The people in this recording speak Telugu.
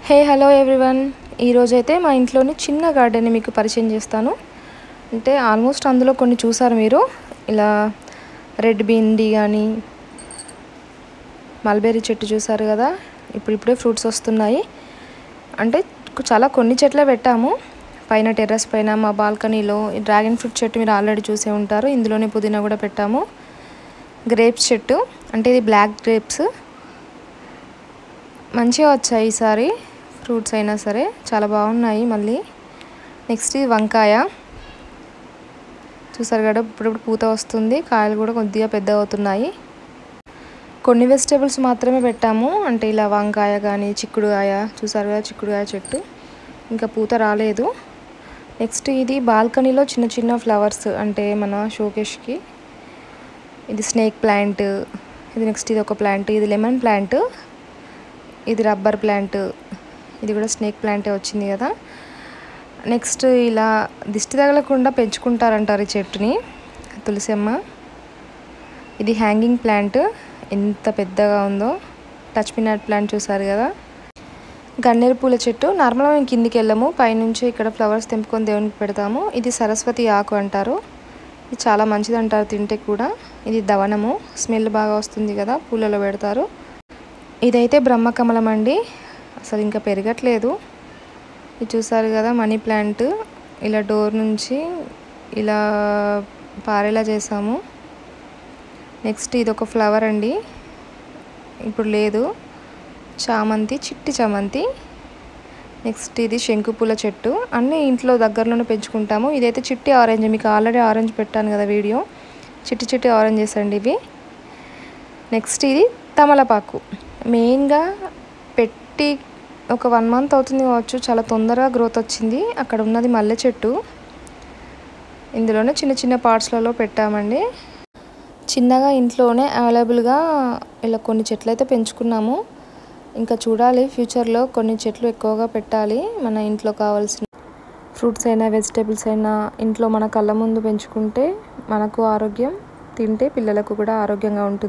హే హలో ఎవ్రీవన్, ఈరోజైతే మా ఇంట్లోని చిన్న గార్డెన్ని మీకు పరిచయం చేస్తాను. అంటే ఆల్మోస్ట్ అందులో కొన్ని చూసారు మీరు. ఇలా రెడ్ బీన్ది కానీ మల్బెర్రీ చెట్టు చూసారు కదా, ఇప్పుడే ఫ్రూట్స్ వస్తున్నాయి. అంటే చాలా కొన్ని చెట్లే పెట్టాము పైన టెర్రస్ పైన, మా బాల్కనీలో. డ్రాగన్ ఫ్రూట్ చెట్టు మీరు ఆల్రెడీ చూసే ఉంటారు, ఇందులోనే పుదీనా కూడా పెట్టాము. గ్రేప్స్ చెట్టు, అంటే ఇది బ్లాక్ గ్రేప్స్, మంచిగా వచ్చాయి ఈసారి ఫ్రూట్స్ అయినా సరే, చాలా బాగున్నాయి. మళ్ళీ నెక్స్ట్ ఇది వంకాయ చూసారు కదా, ఇప్పుడు పూత వస్తుంది, కాయలు కూడా కొద్దిగా పెద్ద అవుతున్నాయి. కొన్ని వెజిటేబుల్స్ మాత్రమే పెట్టాము, అంటే ఇలా వంకాయ కానీ చిక్కుడుకాయ చూసారు కదా, చిక్కుడుకాయ చెట్టు ఇంకా పూత రాలేదు. నెక్స్ట్ ఇది బాల్కనీలో చిన్న చిన్న ఫ్లవర్స్, అంటే మన షోకేష్కి. ఇది స్నేక్ ప్లాంట్, ఇది నెక్స్ట్ ఇది ఒక ప్లాంట్, ఇది లెమన్ ప్లాంట్, ఇది రబ్బర్ ప్లాంట్, ఇది కూడా స్నేక్ ప్లాంటే వచ్చింది కదా. నెక్స్ట్ ఇలా దిష్టి తగలకుండా పెంచుకుంటారంటారు ఈ చెట్టుని, తులసి అమ్మ. ఇది హ్యాంగింగ్ ప్లాంట్, ఎంత పెద్దగా ఉందో. టచ్ మీ నాట్ ప్లాంట్ చూసారు కదా. గన్నేరు పూల చెట్టు, నార్మల్గా మేము కిందికి వెళ్ళాము, పైనుంచి ఇక్కడ ఫ్లవర్స్ తెంపుకొని దేవునికి పెడతాము. ఇది సరస్వతి ఆకు అంటారు, ఇది చాలా మంచిది అంటారు తింటే కూడా. ఇది దవనము, స్మెల్ బాగా వస్తుంది కదా, పూలలో పెడతారు. ఇదైతే బ్రహ్మకమలం అండి, అసలు ఇంకా పెరగట్లేదు. ఇది చూసారు కదా మనీ ప్లాంట్, ఇలా డోర్ నుంచి ఇలా పారేలా చేసాము. నెక్స్ట్ ఇది ఒక ఫ్లవర్ అండి, ఇప్పుడు లేదు, చామంతి, చిట్టి చామంతి. నెక్స్ట్ ఇది శంకుపూల చెట్టు, అన్నీ ఇంట్లో దగ్గరలోనే పెంచుకుంటాము. ఇదైతే చిట్టి ఆరెంజ్, మీకు ఆల్రెడీ ఆరెంజ్ పెట్టాను కదా వీడియో, చిట్టి చిట్టి ఆరెంజెస్ అండి ఇవి. నెక్స్ట్ ఇది తమలపాకు, మెయిన్గా పెట్టి ఒక 1 మంత్ అవుతుంది కావచ్చు, చాలా తొందరగా గ్రోత్ వచ్చింది. అక్కడ ఉన్నది మల్లె చెట్టు, ఇందులోనే చిన్న చిన్న పార్ట్స్లలో పెట్టామండి. చిన్నగా ఇంట్లోనే అవైలబుల్గా ఇలా కొన్ని చెట్లు అయితే పెంచుకున్నాము. ఇంకా చూడాలి ఫ్యూచర్లో కొన్ని చెట్లు ఎక్కువగా పెట్టాలి. మన ఇంట్లో కావాల్సిన ఫ్రూట్స్ అయినా వెజిటేబుల్స్ అయినా ఇంట్లో మన కళ్ళ ముందు పెంచుకుంటే మనకు ఆరోగ్యం, తింటే పిల్లలకు కూడా ఆరోగ్యంగా ఉంటుంది.